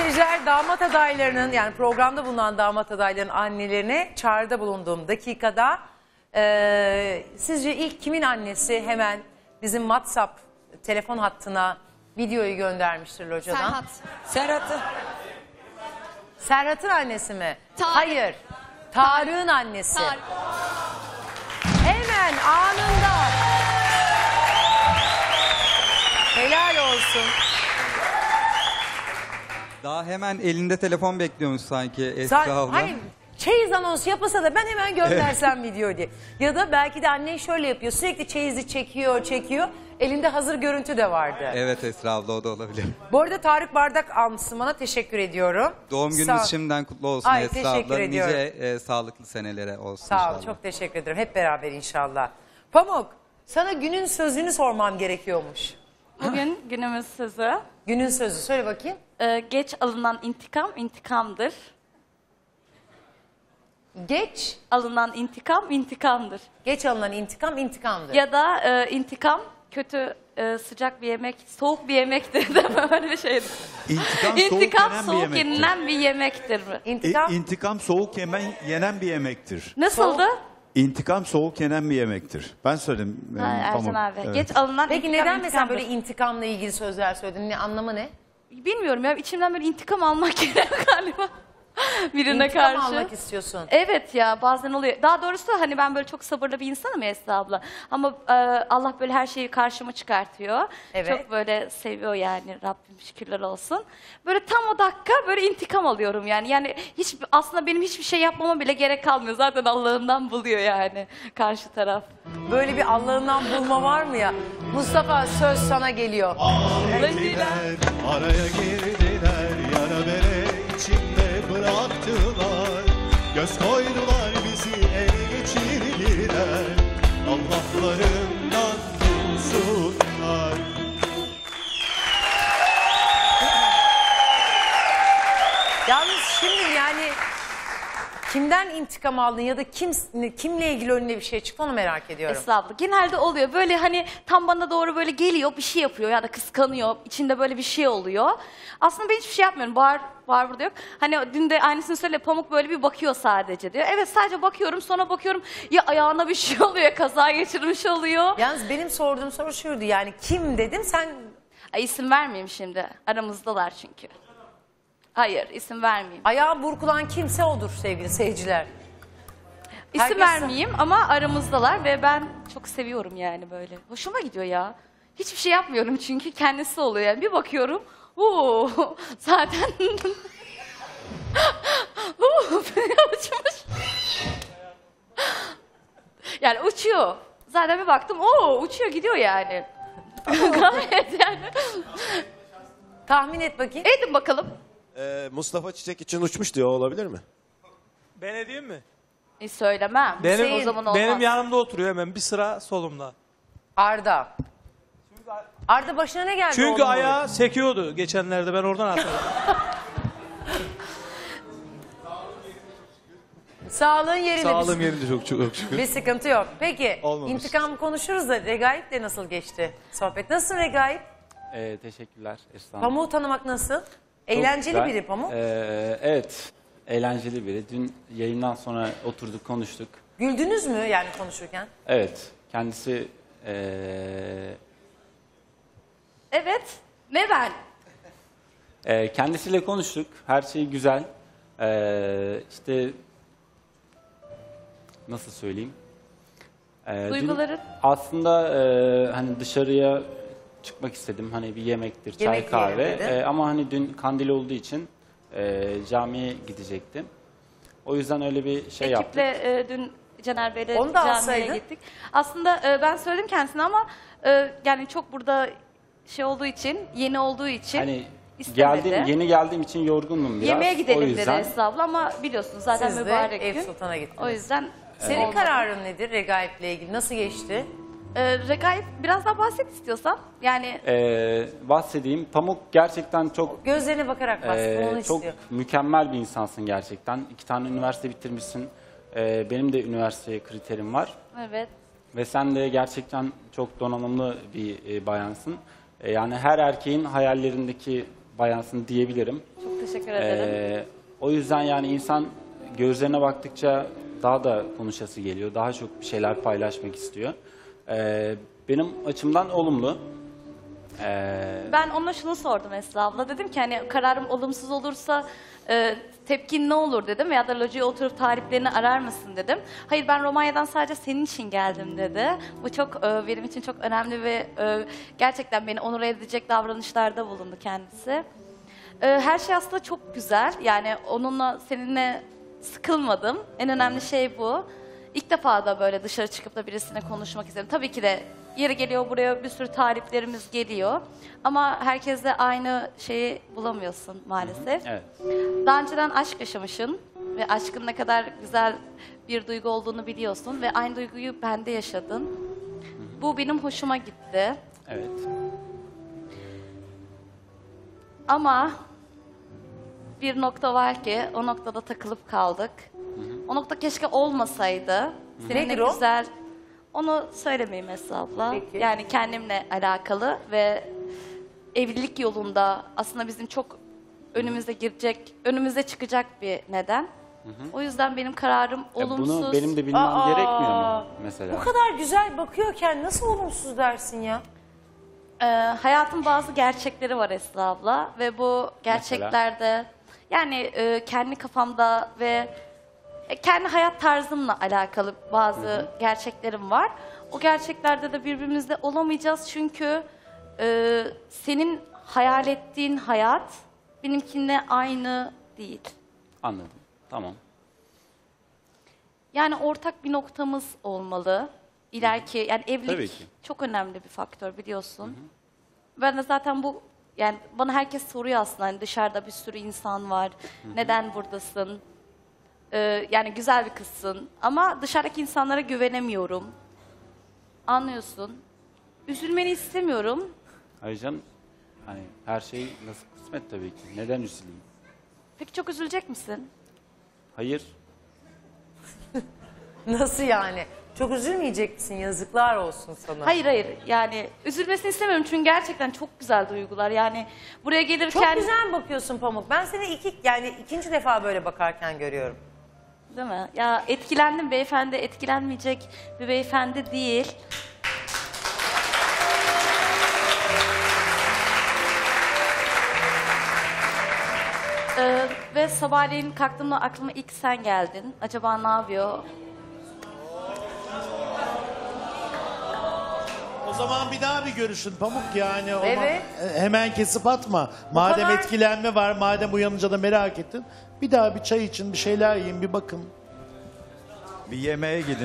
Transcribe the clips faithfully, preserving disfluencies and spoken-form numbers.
seyirciler, damat adaylarının, yani programda bulunan damat adaylarının annelerine çağrıda bulunduğum dakikada e, sizce ilk kimin annesi hemen bizim WhatsApp telefon hattına videoyu göndermiştir locadan? Serhat. Serhat'ı. Serhat'ın annesi mi? Tarık. Hayır. Tarık'ın annesi. Tarık. Hemen anında. Helal olsun. Daha hemen elinde telefon bekliyormuş sanki Esra Sen, abla. hayır, çeyiz anonsu yapasa da ben hemen göndersem video diye. Ya da belki de annen şöyle yapıyor. Sürekli çeyizi çekiyor, çekiyor. Elinde hazır görüntü de vardı. Evet Esra abla, o da olabilir. Bu arada Tarık Bardak almışsın, bana teşekkür ediyorum. Doğum gününüz Sağ- şimdiden kutlu olsun Ay, Esra teşekkür abla. ediyorum. Nice e, sağlıklı senelere olsun Sağ ol, inşallah. çok teşekkür ederim. Hep beraber inşallah. Pamuk, sana günün sözünü sormam gerekiyormuş. Bugün günümüz sözü. Günün sözü, söyle bakayım. Ee, geç alınan intikam intikamdır. Geç, Alınan intikam intikamdır. geç alınan intikam intikamdır. Ya da e, intikam kötü e, sıcak bir yemek, soğuk bir yemektir de böyle bir şeydir. İntikam, İntikam soğuk soğuk yenen bir yemektir. yenilen bir yemektir. İntikam, E, intikam soğuk yemen, yenen bir yemektir. Nasıldı? İntikam soğuk yenen bir yemektir. Ben söyledim. Ha, benim Ercan Pamuk. abi. Evet. Geç alınan peki intikam neden mesela intikamdır. böyle intikamla ilgili sözler söyledin? Ne, anlamı ne? Bilmiyorum ya, içimden böyle intikam almak geliyor galiba. Birine İntikam karşı. almak istiyorsun. Evet ya, bazen oluyor. Daha doğrusu hani ben böyle çok sabırlı bir insanım ya Esra abla. Ama e, Allah böyle her şeyi karşıma çıkartıyor. Evet. Çok böyle seviyor yani, Rabbim şükürler olsun. Böyle tam o dakika böyle intikam alıyorum yani. Yani hiç, aslında benim hiçbir şey yapmama bile gerek kalmıyor. Zaten Allah'ından buluyor yani karşı taraf. Böyle bir Allah'ından bulma var mı ya? Mustafa, söz sana geliyor. Girdiler, araya girdiler, yara bere içinde bıraktılar. Göz koydular, bizi ele geçirdiler. Allah'larından bulsunlar. Yalnız şimdi yani kimden intikam aldın ya da kim, kimle ilgili önüne bir şey çıktı, onu merak ediyorum. Esra abla, genelde oluyor böyle, hani tam bana doğru böyle geliyor, bir şey yapıyor ya da kıskanıyor, içinde böyle bir şey oluyor. Aslında ben hiçbir şey yapmıyorum, bağır, bağır burada yok. Hani dün de aynısını söyle, Pamuk böyle bir bakıyor sadece diyor. Evet, sadece bakıyorum, sonra bakıyorum ya ayağına bir şey oluyor ya kaza geçirmiş oluyor. Yalnız benim sorduğum soru şuydu, yani kim dedim, sen Ay, isim vermeyeyim şimdi, aramızdalar çünkü. Hayır, isim vermeyeyim. ayağı burkulan kimse odur sevgili seyirciler. İsim Herkes- vermeyeyim ama aramızdalar ve ben çok seviyorum yani böyle. Hoşuma gidiyor ya. Hiçbir şey yapmıyorum çünkü kendisi oluyor yani. Bir bakıyorum, uuu zaten uuu uçmuş. Yani uçuyor. Zaten bir baktım, ooo uçuyor gidiyor yani. Gayet yani. Tahmin et bakayım. Edin bakalım. Ee, Mustafa Çiçek için uçmuş diyor, olabilir mi? Ben edeyim mi? E, söylemem. Benim, o zaman olmaz. benim yanımda oturuyor, hemen bir sıra solumda. Arda. Arda, başına ne geldi Çünkü oğlum? ayağı sekiyordu geçenlerde, ben oradan atladım. Sağlığın yerinde. Sağlığım bir, yerinde çok çok şükür. bir sıkıntı yok. Peki Olmamış. intikam konuşuruz da Regaip'le nasıl geçti sohbet? Nasılsın Regaip? Ee, teşekkürler Esra Hanım. Pamuk'u tanımak nasıl? Çok Eğlenceli güzel. biri Pamuk. Ee, evet, eğlenceli biri. Dün yayından sonra oturduk, konuştuk. Güldünüz mü yani konuşurken? Evet, kendisi ee, Evet. Ne ben? ee, kendisiyle konuştuk. Her şey güzel. Ee, işte nasıl söyleyeyim? Ee, dün Duyguların? aslında ee, hani dışarıya çıkmak istedim. Hani bir yemektir, çay Yemek kahve. yiyelim dedin. Ee, ama hani dün kandil olduğu için ee, camiye gidecektim. O yüzden öyle bir şey yaptık. Ekiple e, dün Caner Bey'le Onu da camiye alsaydın. gittik. Aslında e, ben söyledim kendisine ama e, yani çok burada şey olduğu için, yeni olduğu için Hani istemedi. geldim, yeni geldiğim için yorgundum biraz. Yemeğe O gidelim dedi yüzden Esra abla ama biliyorsunuz zaten Siz de mübarek Eyüp gün. Sultan'a gittiniz. O yüzden Senin olmadı. kararın nedir Regaip'le ilgili? Nasıl geçti? E, Regaip biraz daha bahset istiyorsan. Yani Ee, bahsedeyim. Pamuk gerçekten çok Gözlerine bakarak bahset. ee, onu çok istiyor. mükemmel bir insansın gerçekten. İki tane üniversite bitirmişsin. Ee, benim de üniversiteye kriterim var. evet. Ve sen de gerçekten çok donanımlı bir e, bayansın. E, yani her erkeğin hayallerindeki bayansın diyebilirim. Çok teşekkür ederim. Ee, o yüzden yani insan gözlerine baktıkça daha da konuşası geliyor. Daha çok bir şeyler paylaşmak istiyor. Ee, benim açımdan olumlu. Ee, Ben ona şunu sordum Esra abla. Dedim ki hani kararım olumsuz olursa e, tepkin ne olur dedim. Veya da locaya oturup taliplerini arar mısın dedim. Hayır, ben Romanya'dan sadece senin için geldim dedi. Bu çok e, benim için çok önemli ve e, gerçekten beni onur edecek davranışlarda bulundu kendisi. E, her şey aslında çok güzel. Yani onunla, seninle sıkılmadım. En önemli şey bu. İlk defa da böyle dışarı çıkıp da birisine konuşmak istedim. Tabii ki de yeri geliyor, buraya bir sürü taliplerimiz geliyor. Ama herkesle aynı şeyi bulamıyorsun maalesef. evet. Daha önceden aşk yaşamışsın ve aşkın ne kadar güzel bir duygu olduğunu biliyorsun ve aynı duyguyu bende yaşadın. Bu benim hoşuma gitti. Evet. Ama bir nokta var ki o noktada takılıp kaldık. O nokta keşke olmasaydı. Seninle Nedir o? güzel. Onu söylemeyeyim Esra abla. Peki. Yani kendimle alakalı ve evlilik yolunda aslında bizim çok önümüze girecek, önümüze çıkacak bir neden. O yüzden benim kararım Ya olumsuz. bunu benim de bilmem Aa, gerekmiyor mu mesela? Bu kadar güzel bakıyorken nasıl olumsuz dersin ya? Ee, hayatın bazı gerçekleri var Esra abla ve bu gerçeklerde yani e, kendi kafamda ve e, kendi hayat tarzımla alakalı bazı gerçeklerim var. O gerçeklerde de birbirimizle olamayacağız çünkü e, senin hayal ettiğin hayat benimkinle aynı değil. Anladım. Tamam. Yani ortak bir noktamız olmalı. İleriki yani evlilik Tabii ki. çok önemli bir faktör biliyorsun. Ben de zaten bu yani bana herkes soruyor aslında hani dışarıda bir sürü insan var. Neden buradasın? Ee, yani güzel bir kızsın ama dışarıdaki insanlara güvenemiyorum. Anlıyorsun. Üzülmeni istemiyorum. Ayrıca hani her şey nasıl kısmet tabii ki. Neden üzüleyim? Peki çok üzülecek misin? Hayır. Nasıl yani? Çok üzülmeyecek misin? Yazıklar olsun sana. Hayır hayır yani üzülmesini istemiyorum çünkü gerçekten çok güzel duygular. Yani buraya Çok gelirken güzel bakıyorsun Pamuk. Ben seni iki yani ikinci defa böyle bakarken görüyorum. değil mi? Ya etkilendim, beyefendi etkilenmeyecek bir beyefendi değil. Ee, ve sabahleyin kalktığımda aklıma ilk sen geldin. Acaba ne yapıyor? O zaman bir daha bir görüşün Pamuk yani. O Evet. ma- hemen kesip atma. Madem kadar- etkilenme var, madem uyanınca da merak ettin. Bir daha bir çay için, bir şeyler yiyin, bir bakın. Bir yemeğe gidin.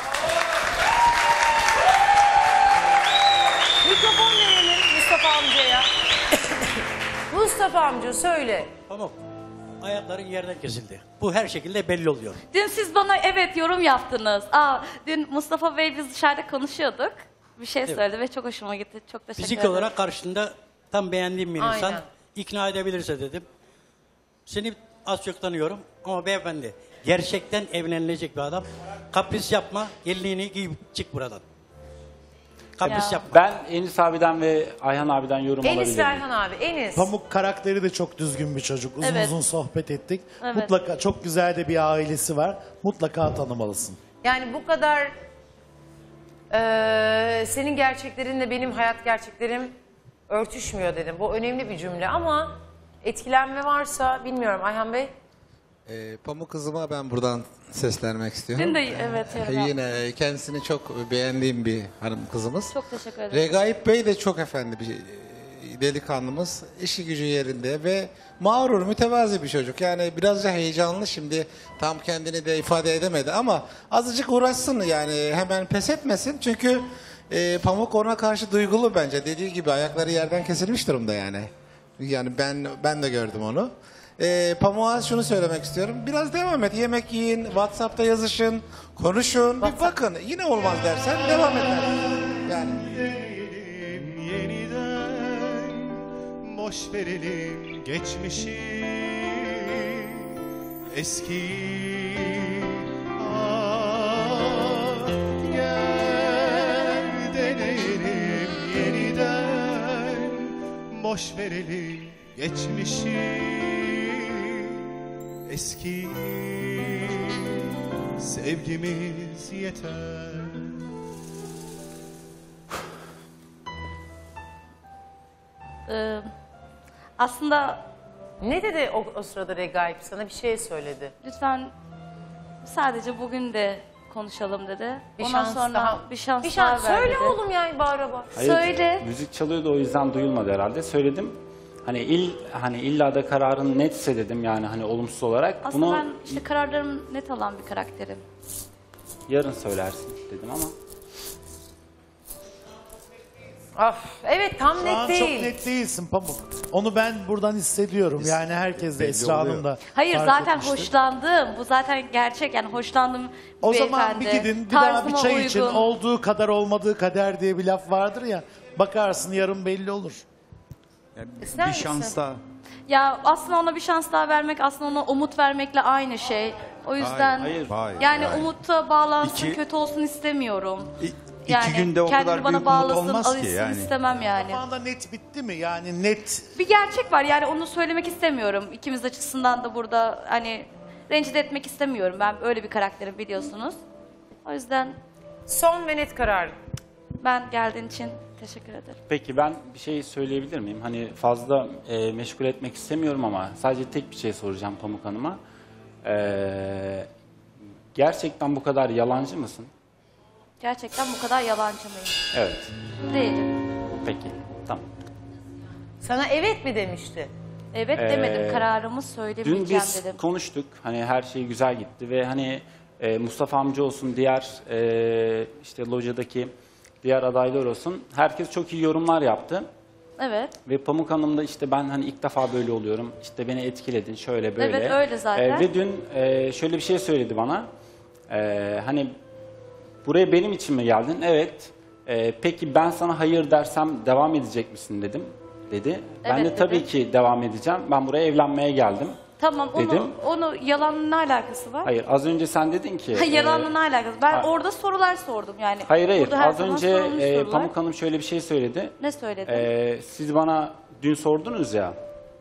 Mikrofon verelim Mustafa amcaya. Mustafa amca söyle. Pamuk, ayakların yerden kesildi. Bu her şekilde belli oluyor. Dün siz bana evet yorum yaptınız. Aa, dün Mustafa Bey biz dışarıda konuşuyorduk. Bir şey söyledi ve çok hoşuma gitti. Çok teşekkür Fizik ederim. olarak karşında tam beğendiğim bir insan. Aynen. İkna edebilirse dedim. Seni az çok tanıyorum ama beyefendi gerçekten evlenilecek bir adam. Kapris yapma, gelinliğini giyip çık buradan. Kapris Ya. yapma. Ben Enis abiden ve Ayhan abiden yorum Enis alabilirim. ve Erhan abi. Enis. Pamuk karakteri de çok düzgün bir çocuk. Uzun Evet. uzun sohbet ettik. Evet. Mutlaka çok güzel de bir ailesi var. Mutlaka tanımalısın. Yani bu kadar eee, senin gerçeklerinle benim hayat gerçeklerim örtüşmüyor dedim. Bu önemli bir cümle ama etkilenme varsa bilmiyorum Ayhan Bey. Ee, Pamuk kızıma ben buradan seslenmek istiyorum. Dün de evet yorum yaptım. Yine kendisini çok beğendiğim bir hanım kızımız. Çok teşekkür ederim. Regaip Bey de çok efendi bir e, delikanlımız. İşi gücü yerinde ve mağrur, mütevazi bir çocuk. Yani birazca heyecanlı şimdi. Tam kendini de ifade edemedi ama azıcık uğraşsın yani hemen pes etmesin. Çünkü e, Pamuk ona karşı duygulu bence. Dediği gibi ayakları yerden kesilmiş durumda yani. Yani ben ben de gördüm onu. E, Pamuk'a şunu söylemek istiyorum. Biraz devam et. Yemek yiyin, WhatsApp'ta yazışın, konuşun. Bir bakın. Yine olmaz dersen devam eder. Yani Verelim yeniden, boş verelim geçmişi, eski. Ah, gel deneyelim yeniden, boş verelim geçmişi. Eski sevgimiz yeter. Ee, aslında Ne dedi o, o sırada Regaip? Sana bir şey söyledi. lütfen sadece bugün de konuşalım dedi. Bir Ondan şans sonra daha. bir şans, Bir şans. daha ver Söyle dedi. oğlum yani bağıra bağıra. Hayır, Söyle. Müzik çalıyordu o yüzden duyulmadı herhalde. Söyledim. Hani il hani illa da kararın netse dedim yani hani olumsuz olarak. Aslında Bunu ben işte kararlarım net alan bir karakterim. yarın söylersin dedim ama. Af, evet tam Şu net an değil. çok net değilsin Pamuk. Onu ben buradan hissediyorum. Yani herkes de belli Esra Hanım oluyor. da Hayır fark zaten etmiştir. hoşlandım. Bu zaten gerçek yani hoşlandım O beyefendi. zaman bir gidin bir daha bir Tarzıma çay için uygun. olduğu kadar olmadığı kader diye bir laf vardır ya. Bakarsın yarın belli olur. İster bir misin? şans daha. Ya aslında ona bir şans daha vermek aslında ona umut vermekle aynı şey. O yüzden hayır, hayır, yani hayır. umutta bağlansın İki- kötü olsun istemiyorum. İ- İki Yani günde o kendini kadar bana büyük umut bağlasın, olmaz ki alışsın yani. istemem yani. Şu anda net bitti mi? Yani net. Bir gerçek var yani onu söylemek istemiyorum. İkimiz açısından da burada hani rencide etmek istemiyorum. Ben öyle bir karakterim biliyorsunuz. O yüzden Son ve net karar. ben geldiğin için teşekkür ederim. Peki ben bir şey söyleyebilir miyim? Hani fazla e, meşgul etmek istemiyorum ama sadece tek bir şey soracağım Pamuk Hanım'a. Ee, gerçekten bu kadar yalancı mısın? Gerçekten bu kadar yalancı mıyım? Evet. Değilim. Peki. Tamam. Sana evet mi demişti? Evet Ee, demedim. Kararımı Dün söylemeyeceğim biz dedim. konuştuk. Hani her şey güzel gitti ve hani e, Mustafa amca olsun, diğer e, işte locadaki diğer adaylar olsun. Herkes çok iyi yorumlar yaptı. Evet. Ve Pamuk Hanım da işte ben hani ilk defa böyle oluyorum. İşte beni etkiledin şöyle böyle. Evet, öyle zaten. E, ve dün e, şöyle bir şey söyledi bana. E, hani buraya benim için mi geldin? Evet. E, peki ben sana hayır dersem devam edecek misin dedim. Dedi. Ben Evet, de tabii dedim. ki devam edeceğim. Ben buraya evlenmeye geldim. Tamam onu, Dedim. onu yalanla ne alakası var? Hayır az önce sen dedin ki. Ha, yalanla e, ne alakası? Ben ha- orada sorular sordum yani. Hayır hayır Burada her az zaman önce sorulmuş e, sorular. Pamuk Hanım şöyle bir şey söyledi. Ne söyledi? E, siz bana dün sordunuz ya.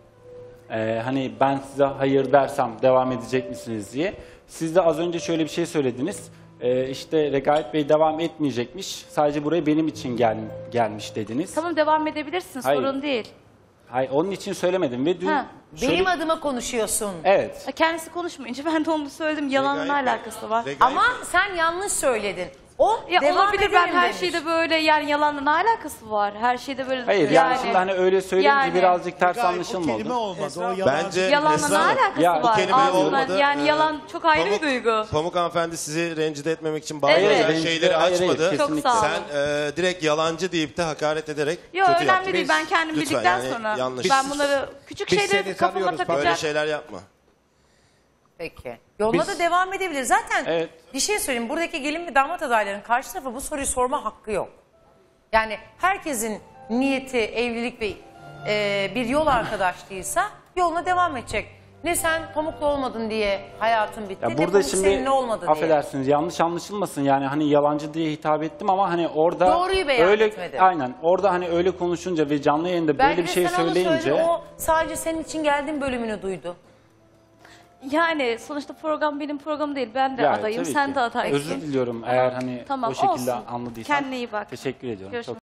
e, hani ben size hayır dersem devam edecek misiniz diye. Siz de az önce şöyle bir şey söylediniz. E, işte Regaip Bey devam etmeyecekmiş. Sadece buraya benim için gel, gelmiş dediniz. Tamam devam edebilirsin Hayır. sorun değil. Hayır onun için söylemedim ve dün Ha. şöyle- Benim adıma konuşuyorsun. Evet. Ha, Kendisi konuşmayınca ben de onu söyledim. Yalanla ne Regaip- alakası var? Regaip- Ama sen yanlış söyledin. O Ya devam olabilir ben ederim her demiş. şeyde böyle yani yalanla ne alakası var? Her şeyde böyle Hayır yani, şimdi hani öyle söyleyince Yani- birazcık ters Gayet anlaşılma o kelime oldu. olmadı. Esra- O yalan. Bence Yalanla Esra ne Hanım, alakası Ya, bu var? kelime Ağzından- olmadı. Yani Ee, yalan çok ayrı Pamuk- bir duygu. Pamuk hanımefendi sizi rencide etmemek için Evet. bazı özel Rencide- şeyleri hayır, hayır, açmadı. Çok kesinlikle. sağ olun. Sen e, direkt yalancı deyip de hakaret ederek Yok kötü önemli yaptın. değil. Ben kendim Lütfen, bildikten yani sonra yanlış. ben bunları küçük biz şeyleri seni kafama tanıyoruz, takacak. Böyle şeyler yapma. Peki. Yoluna Biz- da devam edebilir. Zaten Evet. bir şey söyleyeyim. Buradaki gelin ve damat adaylarının karşı tarafa bu soruyu sorma hakkı yok. Yani herkesin niyeti evlilik ve e, bir yol arkadaşlığıysa yoluna devam edecek. Ne sen Pamuk'la olmadın diye hayatın bitti. Ya ne burada Pamuk şimdi seninle olmadı diye. affedersiniz yanlış anlaşılmasın yani hani yalancı diye hitap ettim ama hani orada Doğruyu beyan öyle etmedi. aynen orada hani öyle konuşunca ve canlı yayında Belki böyle bir de şey sen onu söyleyince söyledin, o sadece senin için geldiğin bölümünü duydu. Yani sonuçta program benim programım değil. Ben de Ya, adayım, tabii sen ki. de adaysın. Özür diliyorum eğer hani Tamam, o şekilde olsun. anladıysan. Kendine iyi bak. Teşekkür ediyorum. Görüşmek Çok